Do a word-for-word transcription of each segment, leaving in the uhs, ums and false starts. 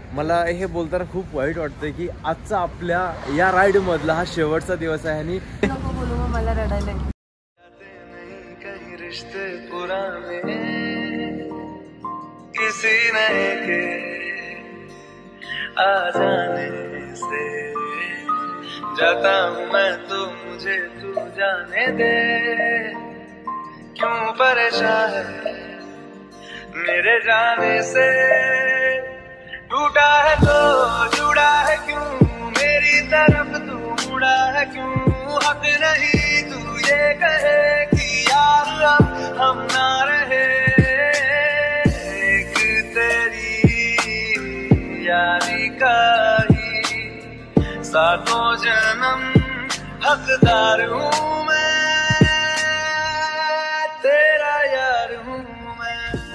मला हे बोलताना खूप वाईट वाटतंय की आजचा आपल्या या राईड मधला हा शेवटचा दिवस आहे आणि नको बोलू मग मला रडायला येईल. कहीं रिश्ते पुराने किसी नए के आ जाने से जाता हूँ मैं तो मुझे तू जाने दे क्यों परेशान है मेरे जाने से टूटा है तो जुड़ा है क्यों मेरी तरफ तू मुड़ा है क्यों हक नहीं तू ये कहे कि यार अब हम ना रहे एक तेरी यारी का ही सातों जन्म हकदार हूँ मैं तेरा यार हूँ मैं.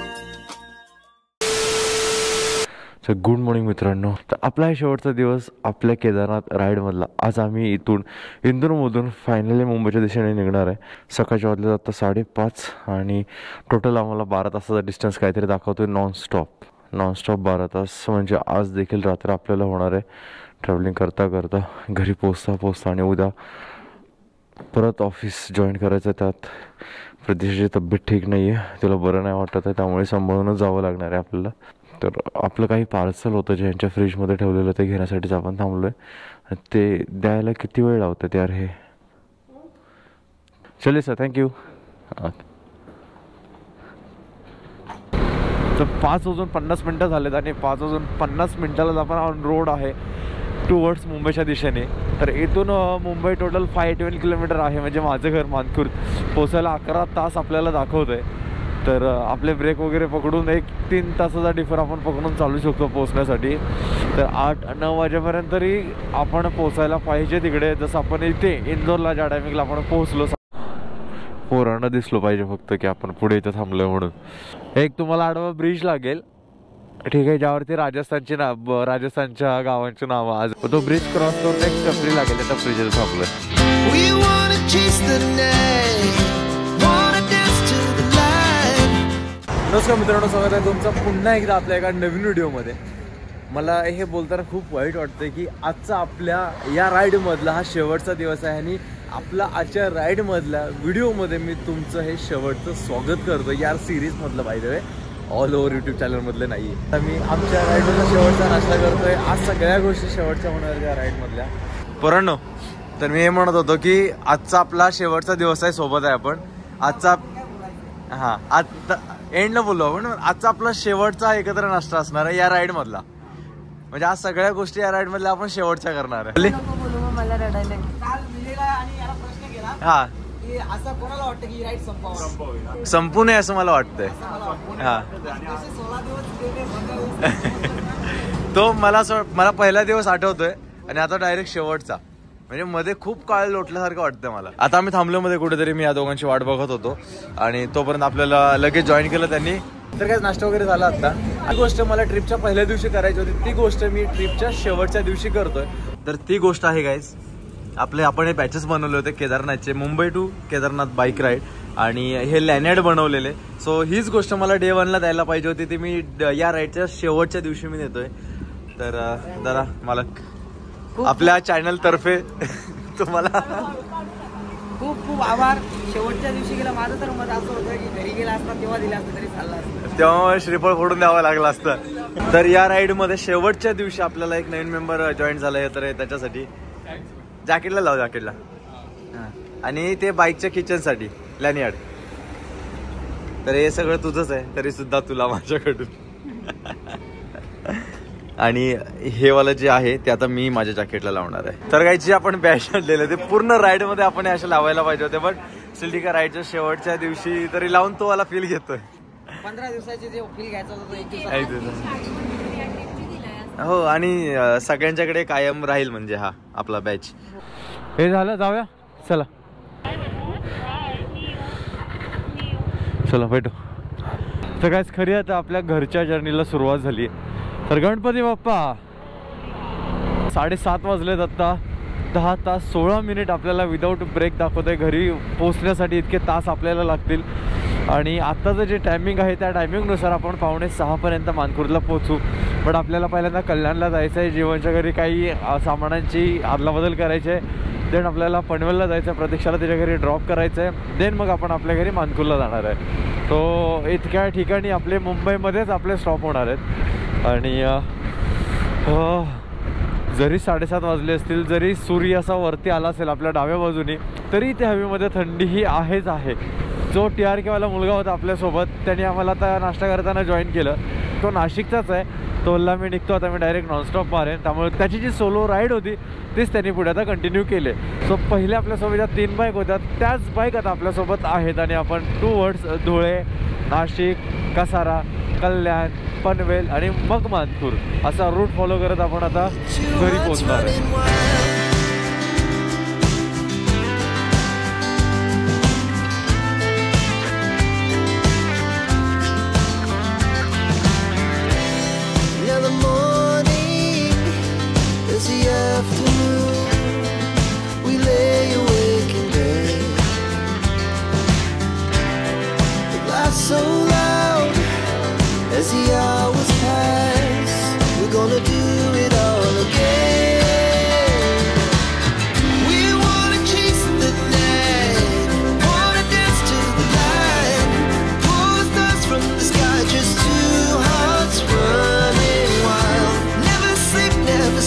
सो गुड मॉर्निंग मित्रांनो. तर आपला हा शेवटचा दिवस आपल्या केदारनाथ राईडमधला. आज आम्ही इथून इंदूरमधून फायनली मुंबईच्या दिशेने निघणार आहे. सकाळच्या वाजले जातात साडेपाच आणि टोटल आम्हाला बारा तासाचा डिस्टन्स काहीतरी दाखवतोय नॉनस्टॉप नॉनस्टॉप बारा तास. म्हणजे आज देखील रात्र आपल्याला होणार आहे ट्रॅव्हलिंग करता करता घरी पोचता पोचता. आणि उद्या परत ऑफिस जॉईन करायचं. त्यात प्रतीक्षाची तब्येत ठीक नाही आहे, तिला बरं नाही वाटत आहे, त्यामुळे सांभाळूनच जावं लागणार आहे आपल्याला. तर आपलं काही पार्सल होतं जे यांच्या फ्रीजमध्ये ठेवलेलं ते घेण्यासाठीच आपण थांबलो आहे. ते द्यायला किती वेळ लावतात यार हे. चले सर, थँक्यू. तर पाच वाजून पन्नास मिनटं झालेत आणि पाच वाजून पन्नास मिनटालाच आपण ऑन रोड आहे टुवर्ड्स मुंबईच्या दिशेने. तर इथून Mumbai total five twelve kilometre आहे. म्हणजे माझं घर मानखुर्द पोचायला अकरा तास आपल्याला दाखवत आहे. तर आपले ब्रेक वगैरे पकडून एक तीन तासाचा डिफर आपण पकडून चालू शकतो पोचण्यासाठी. तर आठ नऊ वाजेपर्यंत तरी आपण पोचायला पाहिजे तिकडे. जसं आपण इथे इंदोरला ज्या टायमिंगला आपण पोहोचलो पोरांना दिसलो पाहिजे फक्त की आपण पुढे इथं थांबलो म्हणून. एक तुम्हाला आडवा ब्रिज लागेल, ठीक आहे, ज्यावरती राजस्थानची नाव राजस्थानच्या गावांची नावं. आज तो ब्रिज क्रॉस करून एक टपरी लागेल, त्या टपरीला थांबलोय. नमस्कार मित्रांनो, स्वागत आहे तुमचं पुन्हा एकदा आपल्या एका नवीन व्हिडिओमध्ये. मला हे बोलताना खूप वाईट वाटतंय की आजचा आपल्या या राईडमधला हा शेवटचा दिवस आहे आणि आपला आजच्या राईडमधल्या व्हिडिओमध्ये मी तुमचं हे शेवटचं स्वागत करतो या सिरीजमधलं. By the way all over YouTube चॅनलमधलं नाही आहे. तर मी आमच्या राईडमधला शेवटचा नाश्ता करतोय. आज सगळ्या गोष्टी शेवटच्या होणार त्या राईडमधल्या. पोरांनो, तर मी हे म्हणत होतो की आजचा आपला शेवटचा दिवस आहे, सोबत आहे आपण. आजचा हां आता एंडला बोललो आपण. आजचा आपला शेवटचा एकत्र नाश्ता असणार आहे या राईडमधला. म्हणजे आज सगळ्या गोष्टी या राईडमधल्या आपण शेवटच्या करणार आहे. नको बोलू मग मला रडायला येईल. हा, असं कोणाला वाटतं की राईड संपावं? संपू नये असं मला वाटतंय. हा, तो मला असं मला पहिला दिवस आठवतोय आणि आता डायरेक्ट शेवटचा. म्हणजे मध्ये खूप काळ लोटल्यासारखं वाटतं मला. आता आम्ही थांबलो मध्ये कुठेतरी, मी या दोघांची वाट बघत होतो आणि तोपर्यंत आपल्याला लगेच जॉईन केलं त्यांनी. तर काय नाश्ता वगैरे झाला. आता ही गोष्ट मला ट्रिपच्या पहिल्या दिवशी करायची होती, ती गोष्ट मी ट्रिपच्या शेवटच्या दिवशी करतोय. तर ती गोष्ट आहे गाईज, आपले आपण हे बॅचेस बनवले होते केदारनाथचे, Mumbai to Kedarnath bike ride, आणि हे लॅनेड बनवलेले. सो हीच गोष्ट मला डे वनला द्यायला पाहिजे होती, ती मी या राईडच्या शेवटच्या दिवशी मी देतोय. तर जरा मालक आपल्या चॅनल तर्फे तुम्हाला खूप खूप आभार. शेवटच्या दिवशी गेला माझं तर मत असं होतं की घरी गेला असता तेव्हा दिला असतं तरी चाललं असतं, तेव्हा श्रीफळ फोडून द्यावं लागलं असतं. तर या राईडमध्ये शेवटच्या दिवशी आपल्याला एक नवीन मेंबर जॉईन झालाय, तर त्याच्यासाठी जॅकेटला लाव, जॅकेटला. आणि ते बाईकच्या किचनसाठी लॅनियार्ड. तर हे सगळं तुझंच आहे तरी सुद्धा तुला माझ्याकडून. आणि हे वाला जे आहे ते आता मी माझ्या जॅकेटला लावणार आहे. तर काही जे आपण बॅच आणलेलं ते पूर्ण राईडमध्ये आपण असे लावायला पाहिजे होते, बट स्टील ठीक आहे, राईडच्या शेवटच्या दिवशी तरी लावून तो वाला फील घेतोय. पंधरा दिवसाचे जे फील घ्यायचा होता एक दिवस. हो, आणि सगळ्यांच्याकडे कायम राहील म्हणजे हा आपला बॅच. हे झालं, जाऊया चला चला भेटू. तर काय खरी आता आपल्या घरच्या जर्नीला सुरुवात झाली. तर गणपती बाप्पा, साडेसात वाजलेत आत्ता. दहा तास सोळा मिनिट आपल्याला विदाऊट ब्रेक दाखवत आहे. घरी पोचण्यासाठी इतके तास आपल्याला लागतील. आणि आत्ताचं जे टायमिंग आहे त्या टायमिंगनुसार आपण पावणे सहापर्यंत मानखुर्दला पोचू. बट आपल्याला पहिल्यांदा कल्याणला जायचं आहे, जीवनच्या घरी काही सामानांची अदलाबदल करायची आहे. देन आपल्याला पनवेलला जायचं आहे, प्रतीक्षाला तिच्या घरी ड्रॉप करायचं आहे. देन मग आपण आपल्या घरी मानकुरला जाणार आहे. तो इतक्या ठिकाणी आपले मुंबईमध्येच आपले स्टॉप होणार आहेत. आणि जरी साडेसात वाजले असतील, जरी सूर्य असा वरती आला असेल आपल्या डाव्या बाजूनी, तरी त्या हवेमध्ये थंडी ही आहेच आहे. जो टी आर केवाला मुलगा होता आपल्यासोबत, त्याने आम्हाला आता नाश्ता करताना जॉईन केलं. तो नाशिकचाच आहे. तो बोलला मी निघतो आता, मी डायरेक्ट नॉनस्टॉप मारेन. त्यामुळे त्याची जी सोलो राईड होती तीच त्यांनी पुढे आता कंटिन्यू केले. सो पहिले आपल्यासोबत ज्या तीन बाईक होत्या त्याच बाईक आता आपल्यासोबत आहेत. आणि आपण टू वर्ड्स धुळे, नाशिक, कसारा, कल्याण, पनवेल आणि मग मानपूर असा रूट फॉलो करत आपण आता घरी पोहोचणार आहे. So loud as the hours pass, we're gonna do it all again. We wanna chase the night, wanna dance to the light, pull the stars from the sky, just two hearts running wild. Never sleep, never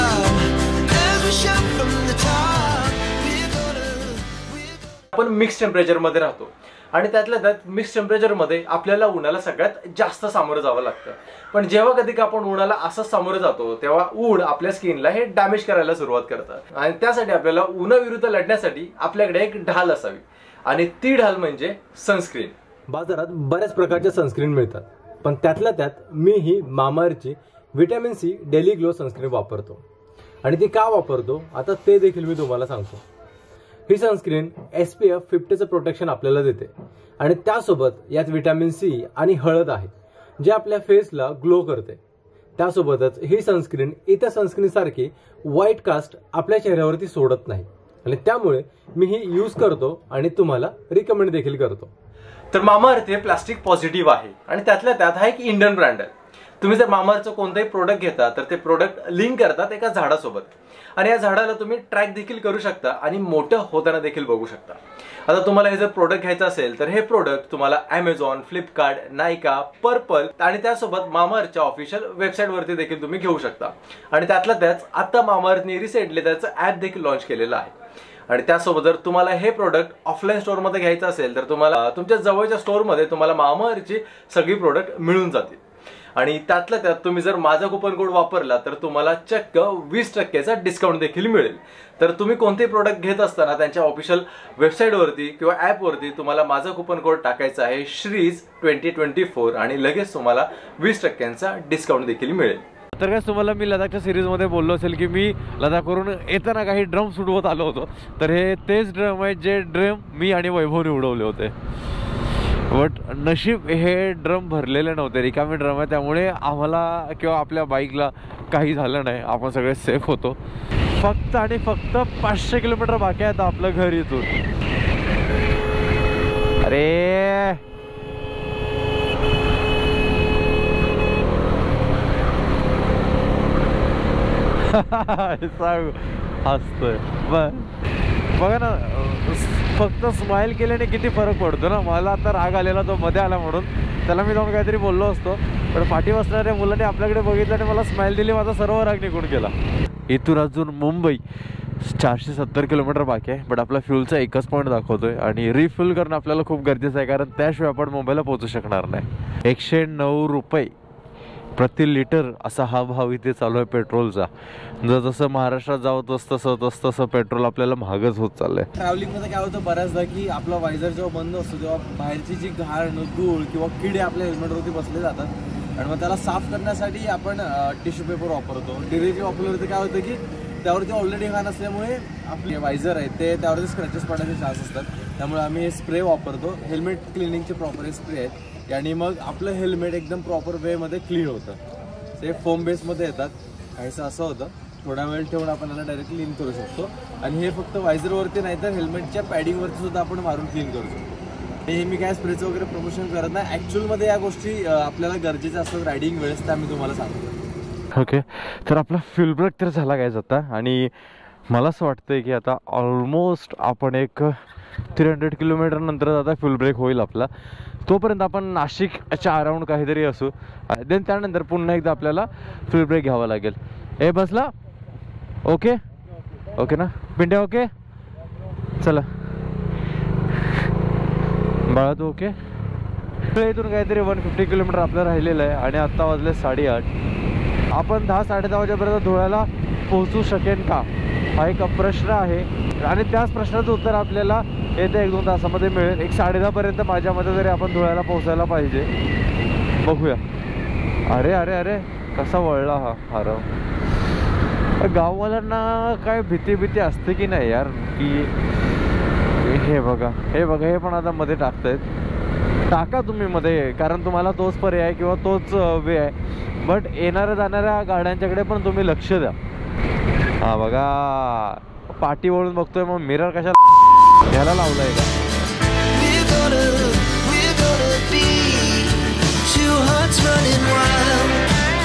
stop, as we shout from the top. We're gonna, we're gonna. आपण mix temperature मध्ये राहतो आणि त्यातल्या त्यात mix टेम्परेचरमध्ये आपल्याला उन्हाला सगळ्यात जास्त सामोरं जावं लागतं. पण जेव्हा कधी का आपण उन्हाला असं सामोरं जातो तेव्हा ऊन आपल्या स्किनला हे डॅमेज करायला सुरुवात करतं. आणि त्यासाठी आपल्याला उन्हाविरुद्ध लढण्यासाठी आपल्याकडे एक ढाल असावी आणि ती ढाल म्हणजे सनस्क्रीन. बाजारात बऱ्याच प्रकारच्या सनस्क्रीन मिळतात, पण त्यातल्या त्यात मी ही मामाअर्थची vitamin C daily glow sunscreen वापरतो. आणि ती का वापरतो आता ते देखील मी तुम्हाला सांगतो. ही सनस्क्रीन एस पी एफ फिफ्टीचं प्रोटेक्शन आपल्याला देते आणि त्यासोबत यात व्हिटॅमिन सी आणि हळद आहे जे आपल्या फेसला ग्लो करते. त्यासोबतच ही सनस्क्रीन इतर सनस्क्रीनसारखी व्हाईट कास्ट आपल्या चेहऱ्यावरती सोडत नाही आणि त्यामुळे मी ही यूज करतो आणि तुम्हाला रिकमेंड देखील करतो. तर मामाअर्थ हे प्लास्टिक पॉझिटिव्ह आहे आणि त्यातल्या त्यात हा एक इंडियन ब्रँड आहे. तुम्ही जर मामाअर्थचं कोणताही प्रोडक्ट घेता तर ते प्रोडक्ट लिंक करतात एका झाडासोबत आणि या झाडाला तुम्ही ट्रॅक देखील करू शकता आणि मोठं होताना देखील बघू शकता. आता तुम्हाला हे जर प्रोडक्ट घ्यायचं असेल तर हे प्रोडक्ट तुम्हाला ॲमेझॉन, फ्लिपकार्ट, नायका, पर्पल आणि त्यासोबत मामाअर्थच्या ऑफिशियल वेबसाईटवरती देखील तुम्ही घेऊ शकता. आणि त्यातल्या त्याच आता मामाअर्थने रिसेंटली त्याचं ॲप देखील लॉन्च केलेलं आहे. आणि त्यासोबत जर तुम्हाला हे प्रोडक्ट ऑफलाईन स्टोअरमध्ये घ्यायचं असेल तर तुम्हाला तुमच्या जवळच्या स्टोअरमध्ये तुम्हाला मामाअर्थची सगळी प्रोडक्ट मिळून जातील. आणि त्यातल्या त्यात तुम्ही जर माझा कुपन कोड वापरला तर तुम्हाला चक्क वीस टक्क्याचा डिस्काउंट देखील मिळेल. तर तुम्ही कोणतेही प्रोडक्ट घेत असताना त्यांच्या ऑफिशियल वेबसाईटवरती किंवा ॲपवरती तुम्हाला माझा कुपन कोड टाकायचा आहे श्रीज ट्वेंटी ट्वेंटी फोर आणि लगेच तुम्हाला वीस टक्क्यांचा डिस्काउंट देखील मिळेल. तर काय तुम्हाला मी लडाखच्या सिरीजमध्ये बोललो असेल की मी लडाखवरून येताना काही ड्रम सुटवत आलो होतो. तर हे तेच ड्रम आहेत जे ड्रम मी आणि वैभवने उडवले होते. बट नशीब हे ड्रम भरलेले नव्हते, रिकामे ड्रम आहे, त्यामुळे आम्हाला किंवा आपल्या बाईकला काही झालं नाही. आपण सगळे सेफ होतो. फक्त आणि फक्त पाचशे किलोमीटर बाकी आहे आपलं घर इथून. अरे सांग हसतोय बघा ना, फक्त स्माइल केल्याने किती फरक पडतो ना. मला आता राग आलेला, तो मध्ये आला म्हणून त्याला मी जाऊन काहीतरी बोललो असतो, पण पाठी बसणाऱ्या मुलाने आपल्याकडे बघितलं आणि मला स्माइल दिली, माझा सर्व राग निघून गेला. इथून अजून मुंबई चारशे सत्तर किलोमीटर बाकी आहे, बट आपला फ्यूलचा एकच पॉईंट दाखवतोय आणि रिफ्यूल करणं आपल्याला खूप गरजेचं आहे, कारण त्याशिवाय आपण मुंबईला पोहोचू शकणार नाही. एकशे नऊ रुपये प्रति लिटर असा हा भाव इथे चालू आहे पेट्रोलचा. जर जसं महाराष्ट्रात जावं तसं तसं तसं पेट्रोल आपल्याला महागच होत चाललंय. ट्रॅव्हलिंगमध्ये काय होतं बऱ्याचदा की आपला वायझर जेव्हा बंद असतो तेव्हा बाहेरची जी घाण, धूळ किंवा किडे आपल्या हेल्मेटवरती बसले जातात आणि मग त्याला साफ करण्यासाठी आपण टिश्यू पेपर वापरतो. डिरेक्टली वापरल्यावरती काय होतं की त्यावरती ऑलरेडी घाण असल्यामुळे आपले वायझर आहेत ते त्यावरती स्क्रॅचेस पडण्याचे चान्स असतात. त्यामुळे आम्ही हे स्प्रे वापरतो. हेल्मेट क्लिनिंगचे प्रॉपर हे स्प्रे आहेत आणि मग आपलं हेल्मेट एकदम प्रॉपर वेमध्ये क्लीन होतं. ते फोम बेसमध्ये येतात, काहीसं असं होतं. थोडा वेळ ठेवून आपण याला डायरेक्ट क्लीन करू शकतो आणि हे फक्त वायझरवरती नाही तर हेल्मेटच्या पॅडिंगवरती सुद्धा आपण मारून क्लीन करू शकतो. हे मी काय स्प्रेचं वगैरे प्रमोशन करत नाही. ॲक्च्युअलमध्ये या गोष्टी आपल्याला गरजेच्या असतात रायडिंग वेळेस, त्या मी तुम्हाला सांगतो. ओके, तर आपला फ्युल ब्रेक तर झाला काय आता, आणि मला असं वाटतंय की आता ऑलमोस्ट आपण एक थ्री हंड्रेड किलोमीटर नंतर आता फ्युल ब्रेक होईल आपला. तोपर्यंत आपण नाशिकच्या अराउंड काहीतरी असू, देन त्यानंतर पुन्हा एकदा आपल्याला फ्युल ब्रेक घ्यावा लागेल. ए बसला? ओके ओके ना पिंट्या? ओके चला बाळा तू ओके? इथून काहीतरी वन फिफ्टी किलोमीटर आपल्याला राहिलेलं आहे आणि आत्ता वाजले साडेआठ. आपण दहा साडे दहा वाजेपर्यंत धुळ्याला पोहोचू शकेन का हा एक प्रश्न आहे, आणि त्याच प्रश्नाचं उत्तर आपल्याला येत्या एक दोन तासामध्ये मिळेल. एक साडे दहापर्यंत माझ्या मते तरी आपण धुळ्याला पोहोचायला पाहिजे. बघूया. अरे अरे अरे कसा वळला हा हरव. गाववाल्यांना काय भीती भीती असते की नाही यार, की हे बघा हे बघा हे पण आता मध्ये टाकतायत. टाका तुम्ही मध्ये, कारण तुम्हाला तोच पर्याय किंवा तोच वे आहे. बट येणाऱ्या जाणाऱ्या गाड्यांच्याकडे पण तुम्ही लक्ष द्या. हा बघा पाठी वळून बघतोय, मग मिरर कशा घ्यायला लावलाय का? We're gonna, we're gonna be two hearts running wild.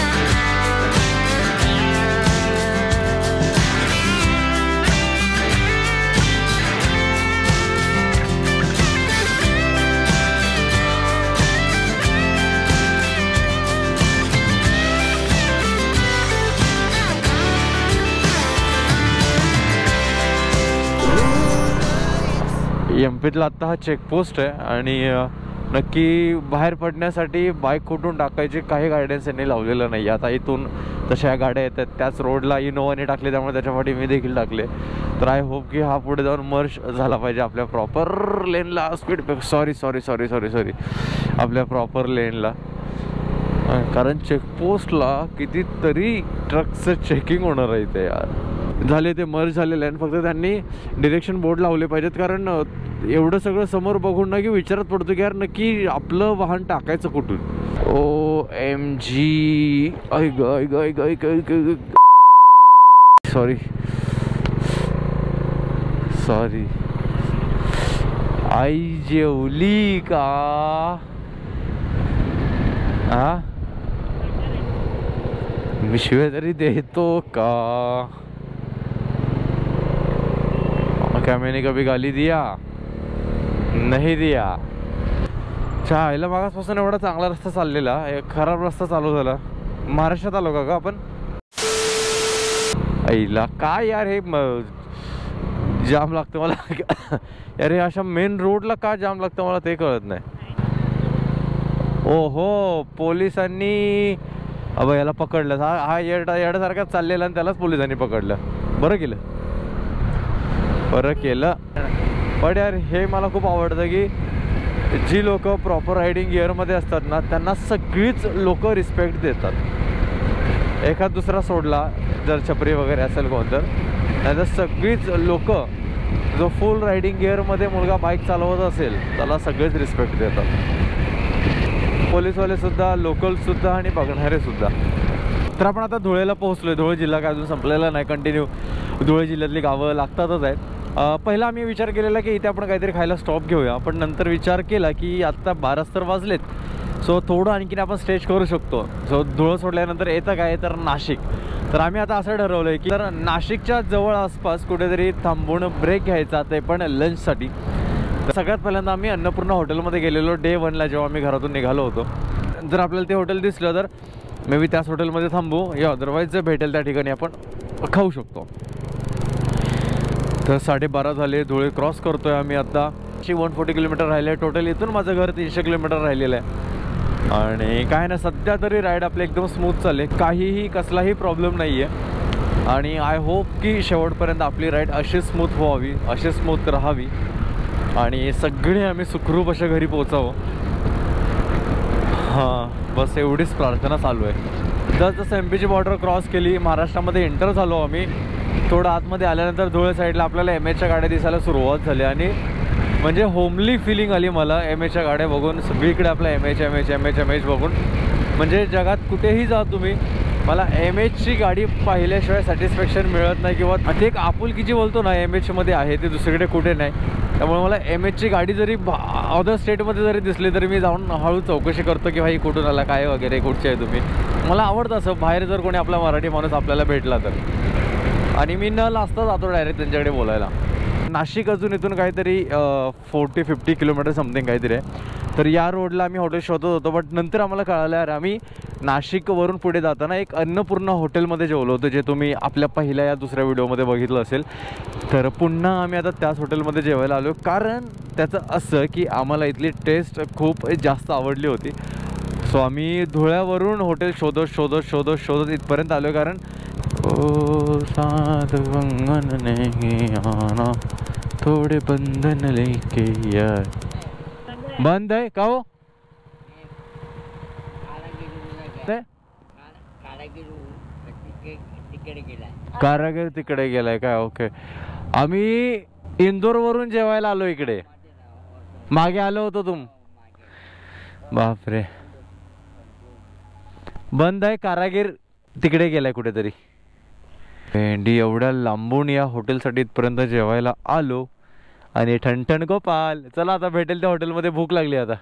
M पीतला आत्ता हा चेकपोस्ट आहे, आणि नक्की बाहेर पडण्यासाठी बाईक कुठून टाकायची काही गायडन्स यांनी लावलेलं नाही. आता इथून तशा गाड्या येतात, त्याच रोडला इनोवाने टाकले, त्यामुळे त्याच्यासाठी मी देखील टाकले. तर आय होप की हा पुढे जाऊन मर्ज झाला पाहिजे आपल्या प्रॉपर लेनला. Speed sorry sorry sorry sorry sorry आपल्या प्रॉपर लेनला, कारण चेकपोस्टला कितीतरी ट्रकचं चेकिंग होणार आहे इथे यार. झाले ते मर्ज झालेलं आहे, फक्त त्यांनी डिरेक्शन बोर्ड लावले पाहिजेत, कारण एवढं सगळं समोर बघून ना की विचारत पडतो की यार नक्की आपलं वाहन टाकायचं कुठून. ओ एम जी ऐ ग ऐ ग ऐ ग ऐ ग सॉरी सॉरी आई जेवली का? हा विश्व तरी देतो का? क्या मैंने कभी गाली दिया? नहीं दिया. चायला मागासपासून एवढा चांगला रस्ता चाललेला, एक खराब रस्ता चालू झाला. महाराष्ट्रात आलो का का आपण? आईला काय यार हे जाम लागतं मला यार. हे अशा मेन रोडला का जाम लागतं मला ते कळत नाही. ओहो पोलिसांनी अब याला पकडलं. हा हा येडा येड्यासारखा चाललेला आणि त्यालाच पोलिसांनी पकडलं. बरं केलं बरं केलं. पण यार हे मला खूप आवडतं की जी लोक प्रॉपर रायडिंग गिअरमध्ये असतात ना त्यांना सगळीच लोक रिस्पेक्ट देतात. एखाद दुसरा सोडला जर छपरी वगैरे असेल कोण तर, नाहीतर सगळीच लोक जो फुल रायडिंग गिअरमध्ये मुलगा बाईक चालवत असेल त्याला सगळेच रिस्पेक्ट देतात. पोलीसवालेसुद्धा, लोकलसुद्धा आणि बघणारेसुद्धा. तर आपण आता धुळेला पोहोचलो आहे. धुळे जिल्हा काय अजून संपलेला नाही, कंटिन्यू धुळे जिल्ह्यातली गावं लागतातच आहेत. पहिला आम्ही विचार केलेला की इथे आपण काहीतरी खायला स्टॉप घेऊया, पण नंतर विचार केला की आत्ता बाराच तर वाजलेत, सो थोडं आणखीन आपण स्टेज करू शकतो. सो धुळं सोडल्यानंतर येतं काय तर नाशिक. तर आम्ही आता असं ठरवलं आहे की तर नाशिकच्या जवळ आसपास कुठेतरी थांबून ब्रेक घ्यायचा, ते पण लंचसाठी. तर सगळ्यात पहिल्यांदा आम्ही अन्नपूर्णा हॉटेलमध्ये गेलेलो डे वनला, जेव्हा आम्ही घरातून निघालो होतो. जर आपल्याला ते हॉटेल दिसलं तर मे बी त्याच हॉटेलमध्ये थांबू, या अदरवाईज जे भेटेल त्या ठिकाणी आपण खाऊ शकतो. तर साडेबारा झाले, धुळे क्रॉस करतो आहे आम्ही आता. वन फोर्टी किलोमीटर राहिले आहे टोटल. इथून माझं घर तीनशे किलोमीटर राहिलेलं आहे, आणि काय ना सध्या तरी राईड आपली एकदम स्मूथ चालले, काहीही कसलाही प्रॉब्लेम नाही आहे. आणि आय होप की शेवटपर्यंत आपली राईड अशी स्मूथ व्हावी, अशी स्मूथ राहावी, आणि सगळे आम्ही सुखरूप अशा घरी पोचावं. हां बस एवढीच प्रार्थना चालू आहे. जर जसं एम पीची बॉर्डर क्रॉस केली, महाराष्ट्रामध्ये एंटर झालो आम्ही, थोडं आतमध्ये आल्यानंतर धुळे साईडला आपल्याला एम एचच्या गाड्या दिसायला सुरुवात झाली, आणि म्हणजे होमली फिलिंग आली मला एम एचच्या गाड्या बघून. सगळीकडे आपल्या M H M H M H M H बघून, म्हणजे जगात कुठेही जा तुम्ही मला एम एचची गाडी पाहिल्याशिवाय सॅटिस्फॅक्शन मिळत नाही, किंवा ते एक आपुलकीची बोलतो ना एम एचमध्ये आहे ते दुसरीकडे कुठे नाही. त्यामुळे मला एम एचची गाडी जरी अदर स्टेटमध्ये जरी दिसली तरी मी जाऊन हळू चौकशी करतो की भाई कुठून आला, काय वगैरे, कुठचे आहे तुम्ही. मला आवडतं असं बाहेर जर कोणी आपला मराठी माणूस आपल्याला भेटला तर, आणि मी न लाजता जातो डायरेक्ट त्यांच्याकडे बोलायला. नाशिक अजून इथून काहीतरी फोर्टी फिफ्टी किलोमीटर समथिंग काहीतरी आहे. तर या रोडला आम्ही हॉटेल शोधत होतो, बट नंतर आम्हाला कळालं यार आम्ही नाशिकवरून पुढे जाताना एक अन्नपूर्णा हॉटेलमध्ये जेवलो होतं, जे तुम्ही आपल्या पहिल्या या दुसऱ्या व्हिडिओमध्ये बघितलं असेल. तर पुन्हा आम्ही आता त्याच हॉटेलमध्ये जेवायला आलो, कारण त्याचं असं की आम्हाला इथली टेस्ट खूप जास्त आवडली होती. सो आम्ही धुळ्यावरून हॉटेल शोधत शोधत शोधत शोधत इथपर्यंत आलो, कारण ओ साध वंगन नहीं आना थोडे बंधन लेके यार. बंद आहे का हो? कारागीर तिकडे गेलाय काय? ओके. आम्ही इंदोरवरून जेवायला आलो इकडे, मागे आलो होतो तुम. बापरे, बंद आहे. कारागीर तिकडे गेलाय कुठेतरी. भेंडी एवढ्या लांबून या हॉटेलसाठी इथपर्यंत जेवायला आलो, आणि ठणठण गोपाल. चला आता भेटेल त्या हॉटेलमध्ये, भूक लागली आता.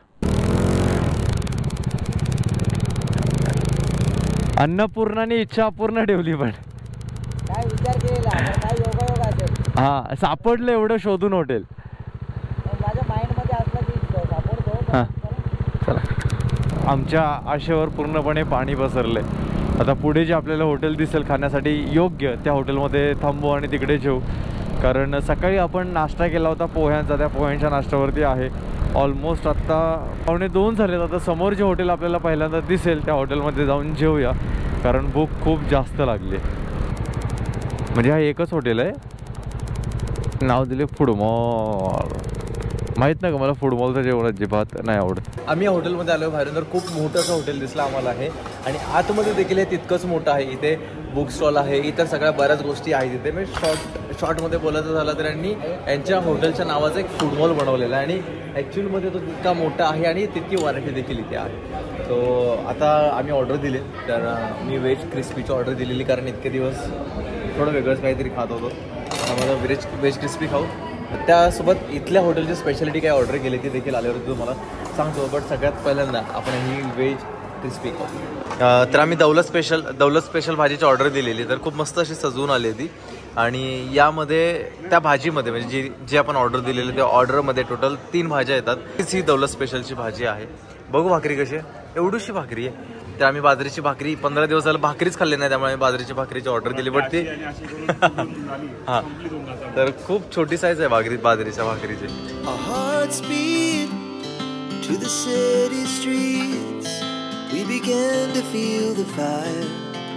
अन्नपूर्णाने इच्छा अपूर्ण ठेवली, पण काय विचार केलेला, काय योगायोग असेल. हा, सापडलं एवढं शोधून हॉटेल. माझ्या माइंडमध्ये असलं की सापडतो. हां चला, आमच्या आशेवर पूर्णपणे पाणी पसरले. आता पुढे जे आपल्याला हॉटेल दिसेल खाण्यासाठी योग्य, त्या हॉटेलमध्ये थांबू आणि तिकडे जेऊ. कारण सकाळी आपण नाश्ता केला होता पोह्यांचा, त्या पोह्यांच्या नाश्त्यावरती आहे. ऑलमोस्ट आत्ता पावणे दोन झालेत. आता समोर जे हॉटेल आपल्याला पहिल्यांदा दिसेल त्या हॉटेलमध्ये जाऊन जेऊया, कारण भूक खूप जास्त लागली. म्हणजे हा एकच हॉटेल आहे, नाव दिले फूडमॉल. माहीत नाही का मला फूडमॉलचं जेवण अजिबात नाही आवडत. आम्ही या हॉटेलमध्ये आलो बाहेरून, तर खूप मोठं असं हॉटेल दिसलं आम्हाला आहे, आणि आतमध्ये देखील हे तितकंच मोठं आहे. इथे बुक स्टॉल आहे, इतर सगळ्या बऱ्याच गोष्टी आहेत इथे. मी शॉर्ट शॉर्टमध्ये बोलायचं झालं तर यांनी यांच्या हॉटेलच्या नावाचं एक फूड मॉल बनवलेलं आहे, आणि ॲक्च्युअलमध्ये तो तितका मोठा आहे आणि तितकी व्हरायटी देखील इथे आहे. सो आता आम्ही ऑर्डर दिली, तर मी व्हेज क्रिस्पीची ऑर्डर दिलेली, कारण इतके दिवस थोडं वेगळंच काहीतरी खात होतो. आम्हाला व्हेज व्हेज क्रिस्पी खाऊ. त्यासोबत इथल्या हॉटेलची स्पेशालिटी काय ऑर्डर केली ती देखील आल्यावरती तुम्हाला सांगतो. बट सगळ्यात पहिल्यांदा आपण ही व्हेज क्रिस्पी खाऊ. तर आम्ही दौलत स्पेशल दौलत स्पेशल भाजीची ऑर्डर दिलेली, तर खूप मस्त अशी सजवून आली ती. आणि यामध्ये त्या भाजीमध्ये म्हणजे जी जी आपण ऑर्डर दिलेली त्या ऑर्डरमध्ये टोटल तीन भाज्या येतात. तीच ही दौलत स्पेशलची भाजी आहे. बघू भाकरी कशी आहे, एवढीशी भाकरी आहे. तर आम्ही बाजरीची भाकरी पंधरा दिवस झालं भाकरीच खाल्ली नाही, त्यामुळे आम्ही बाजरीची भाकरीची ऑर्डर दिली. बट ती हां, तर खूप छोटी साईज आहे भाकरी बाजरीच्या भाकरीची. Our hearts beat to the city streets. We began to feel the fire.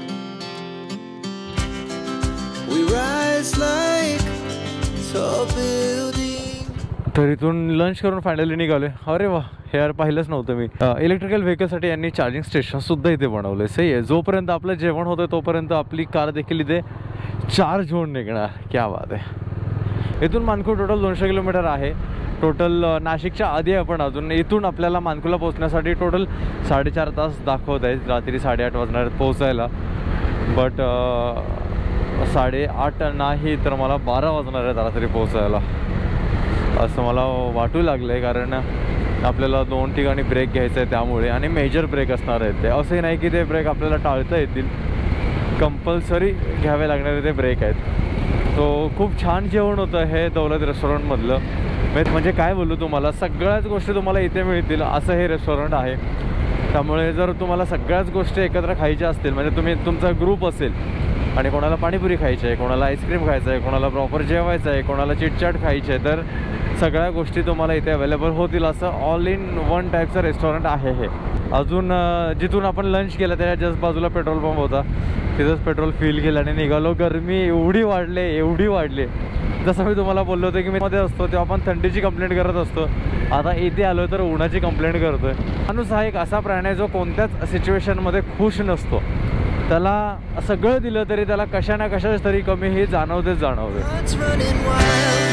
We rise like tall buildings. तर इथून लंच करून फायनली निघालोय. अरे वा, हे यार पाहिलंच नव्हतं मी. इलेक्ट्रिकल व्हेकलसाठी यांनी चार्जिंग स्टेशनसुद्धा इथे बनवलं आहे. सही आहे, जोपर्यंत आपलं जेवण होतं तोपर्यंत आपली कार देखील इथे चार्ज होऊन निघणार. क्या बात आहे. इथून मानकुर टोटल दोनशे किलोमीटर आहे. टोटल नाशिकच्या आधी आपण अजून इथून आपल्याला मानकुरला पोहोचण्यासाठी टोटल साडेचार तास दाखवत आहेत. रात्री साडेआठ वाजणार आहेत पोहोचायला, बट साडेआठ नाही तर मला बारा वाजणार आहेत रात्री पोहोचायला असं मला वाटू लागलं आहे. कारण आपल्याला दोन ठिकाणी ब्रेक घ्यायचा आहे त्यामुळे, आणि मेजर ब्रेक असणार आहेत ते. असंही नाही की ते ब्रेक आपल्याला टाळता येतील, कंपल्सरी घ्यावे लागणारे ते ब्रेक आहेत. तो खूप छान जेवण होतं हे दौलत रेस्टॉरंटमधलं. म्हणजे काय बोलू तुम्हाला, सगळ्याच गोष्टी तुम्हाला इथे मिळतील असं हे रेस्टॉरंट आहे. त्यामुळे जर तुम्हाला सगळ्याच गोष्टी एकत्र खायच्या असतील, म्हणजे तुम्ही तुमचा ग्रुप असेल आणि कोणाला पाणीपुरी खायची आहे, कोणाला आईस्क्रीम खायचं आहे, कोणाला प्रॉपर जेवायचं आहे, कोणाला चिटचाट खायची आहे, तर सगळ्या गोष्टी तुम्हाला इथे अवेलेबल होतील असं ऑल इन वन टाईपचं रेस्टॉरंट आहे हे. अजून जिथून आपण लंच केलं त्याच्या जस्ट बाजूला पेट्रोल पंप होता, तिथंच पेट्रोल फिल केलं आणि निघालो. गरमी एवढी वाढले एवढी वाढली जसं मी तुम्हाला बोललो होतो की मी मध्ये असतो तेव्हा आपण थंडीची कंप्लेंट करत असतो, आता इथे आलो तर उन्हाची कंप्लेंट करतो आहे. माणूस हा एक असा प्राणी आहे जो कोणत्याच सिच्युएशनमध्ये खुश नसतो. त्याला सगळं दिलं तरी त्याला कशा ना कशाच तरी कमी हे जाणवतेच जाणवते.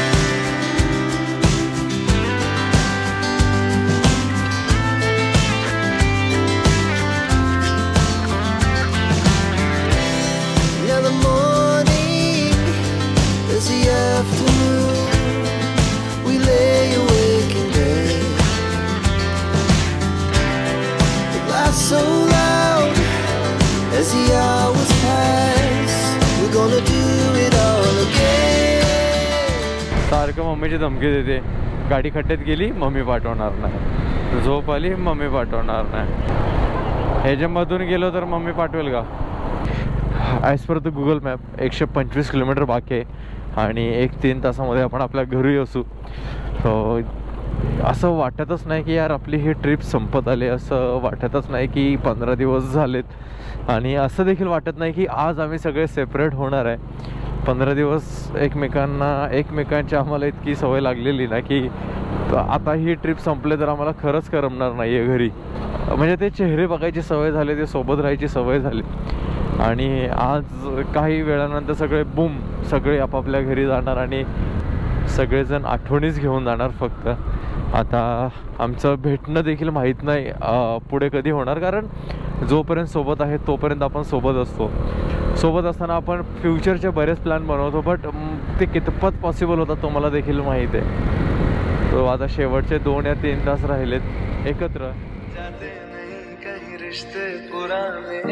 सारखं मम्मीची धमकी देते, गाडी खड्ड्यात गेली मम्मी पाठवणार नाही, झोप आली मम्मी पाठवणार नाही, ह्याच्यामधून गेलो तर मम्मी पाठवेल का? As per the Google map एकशे पंचवीस किलोमीटर बाकी आहे आणि एक तीन तासामध्ये आपण आपल्या घरी असू. सो असं वाटतच नाही की यार आपली ही ट्रिप संपत आली, असं वाटतच नाही की पंधरा दिवस झालेत आणि असं देखील वाटत नाही की आज आम्ही सगळे सेपरेट होणार आहे. पंधरा दिवस एकमेकांना एकमेकांची आम्हाला इतकी सवय लागलेली ना की आता ही ट्रिप संपले तर आम्हाला खरंच करमणार नाही आहे घरी. म्हणजे ते चेहरे बघायची सवय झाली, ते सोबत राहायची सवय झाली आणि आज काही वेळानंतर सगळे बूम सगळे आपापल्या घरी जाणार आणि सगळेजण आठवणीच घेऊन जाणार. फक्त आता आमचं भेटणं देखील माहीत नाही पुढे कधी होणार, कारण जोपर्यंत सोबत आहे तोपर्यंत आपण सोबत असतो. सोबत असताना आपण फ्युचरचे बरेच प्लॅन बनवतो, बट ते कितपत पॉसिबल होतात तुम्हाला देखील माहीत आहे. तो आता शेवटचे दोन या तीन तास राहिलेत एकत्र. जाते नहीं कहीं रिश्ते पुराने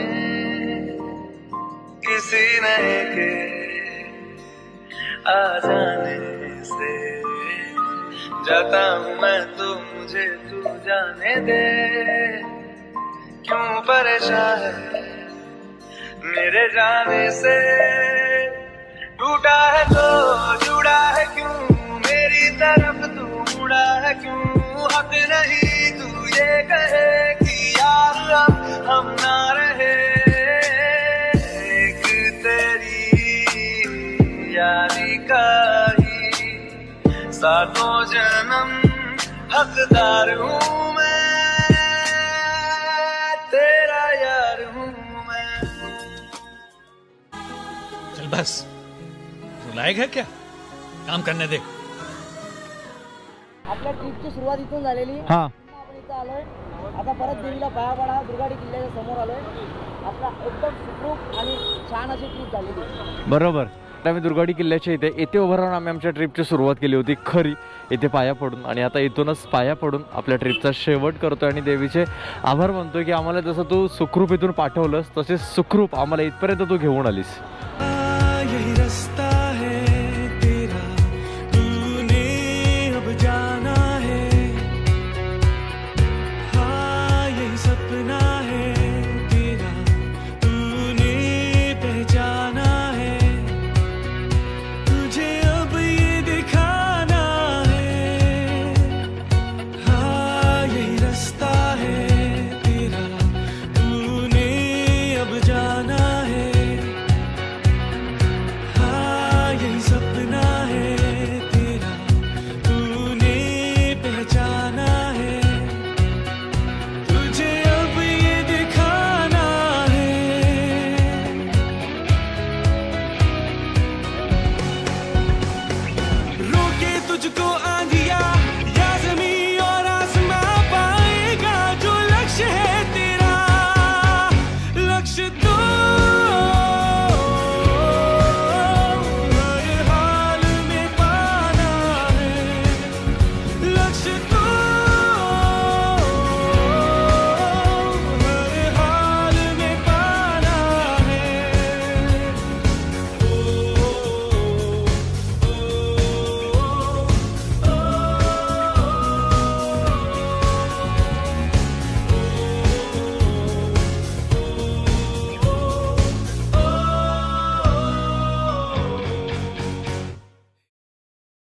किसी नए के आ जाने से, जाता हूँ मैं तो मुझे तू जाने दे, क्यों परेशान है मेरे जाने से, टूटा है तो जुड़ा है क्यों, मेरी तरफ तू मुड़ा है क्यों, हक नहीं तू ये कहे कि यार अब हम ना रहे, एक तेरी यारी का ही सातों जन्म हकदार हूँ मैं, तेरा यार हूँ मैं. चल बस, रुलाएगा क्या? काम करने दे. आपल्या ट्रिपची सुरुवात इथून झालेली. हां आपण इथं आलोय, आता परत देवीला पाया पडा, दुर्गाडी किल्ल्याच्या समोर आलोय. आपला एकदम सुखरूप आणि छान अशी ट्रिप झालेली. बरोबर. आम्ही दुर्गाडी किल्ल्याच्या इथे येथे उभं राहून आम्ही आमच्या ट्रिपची सुरुवात केली होती खरी इथे पाया पडून, आणि आता इथूनच पाया पडून आपल्या ट्रिपचा शेवट करतो आणि देवीचे आभार मानतोय की आम्हाला जसं तू सुखरूप इथून पाठवलंस तसेच सुखरूप आम्हाला इथपर्यंत तू घेऊन आलीस. यही रस्ता